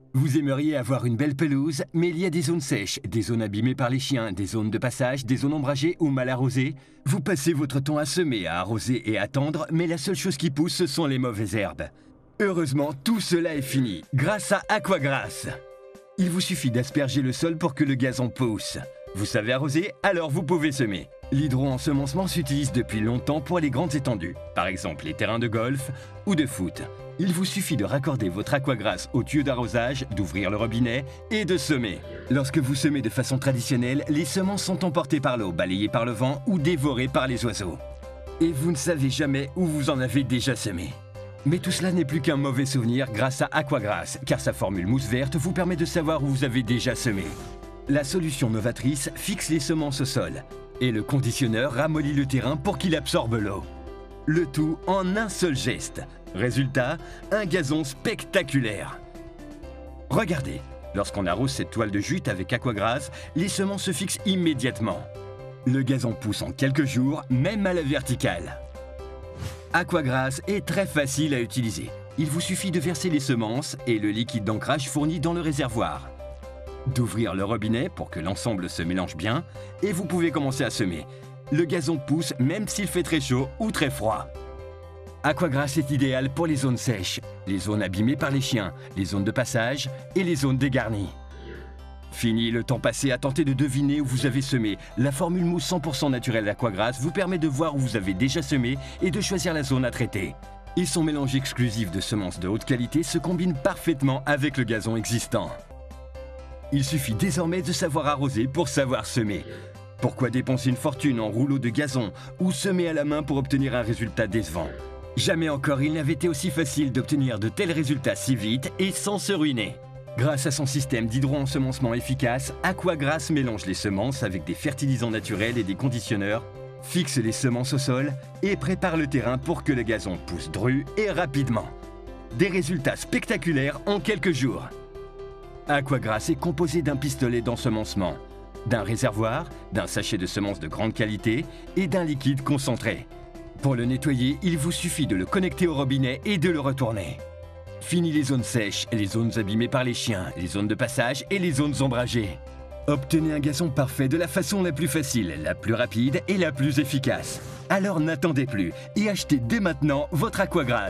Vous aimeriez avoir une belle pelouse, mais il y a des zones sèches, des zones abîmées par les chiens, des zones de passage, des zones ombragées ou mal arrosées. Vous passez votre temps à semer, à arroser et à tendre, mais la seule chose qui pousse, ce sont les mauvaises herbes. Heureusement, tout cela est fini, grâce à Aquagrass. Il vous suffit d'asperger le sol pour que le gazon pousse. Vous savez arroser, alors vous pouvez semer. L'hydro-ensemencement s'utilise depuis longtemps pour les grandes étendues, par exemple les terrains de golf ou de foot. Il vous suffit de raccorder votre Aquagrass au tuyau d'arrosage, d'ouvrir le robinet et de semer. Lorsque vous semez de façon traditionnelle, les semences sont emportées par l'eau, balayées par le vent ou dévorées par les oiseaux. Et vous ne savez jamais où vous en avez déjà semé. Mais tout cela n'est plus qu'un mauvais souvenir grâce à Aquagrass, car sa formule mousse verte vous permet de savoir où vous avez déjà semé. La solution novatrice fixe les semences au sol, et le conditionneur ramollit le terrain pour qu'il absorbe l'eau. Le tout en un seul geste. Résultat, un gazon spectaculaire. Regardez, lorsqu'on arrose cette toile de jute avec Aquagrass, les semences se fixent immédiatement. Le gazon pousse en quelques jours, même à la verticale. Aquagrass est très facile à utiliser. Il vous suffit de verser les semences et le liquide d'ancrage fourni dans le réservoir. D'ouvrir le robinet pour que l'ensemble se mélange bien et vous pouvez commencer à semer. Le gazon pousse même s'il fait très chaud ou très froid. Aquagrass est idéal pour les zones sèches, les zones abîmées par les chiens, les zones de passage et les zones dégarnies. Fini le temps passé à tenter de deviner où vous avez semé. La formule mousse 100% naturelle d'Aquagrass vous permet de voir où vous avez déjà semé et de choisir la zone à traiter. Et son mélange exclusif de semences de haute qualité se combine parfaitement avec le gazon existant. Il suffit désormais de savoir arroser pour savoir semer. Pourquoi dépenser une fortune en rouleaux de gazon ou semer à la main pour obtenir un résultat décevant? Jamais encore il n'avait été aussi facile d'obtenir de tels résultats si vite et sans se ruiner. Grâce à son système d'hydro-ensemencement efficace, Aquagrass mélange les semences avec des fertilisants naturels et des conditionneurs, fixe les semences au sol et prépare le terrain pour que le gazon pousse dru et rapidement. Des résultats spectaculaires en quelques jours. Aquagrass est composé d'un pistolet d'ensemencement, d'un réservoir, d'un sachet de semences de grande qualité et d'un liquide concentré. Pour le nettoyer, il vous suffit de le connecter au robinet et de le retourner. Fini les zones sèches, les zones abîmées par les chiens, les zones de passage et les zones ombragées. Obtenez un gazon parfait de la façon la plus facile, la plus rapide et la plus efficace. Alors n'attendez plus et achetez dès maintenant votre Aquagrass.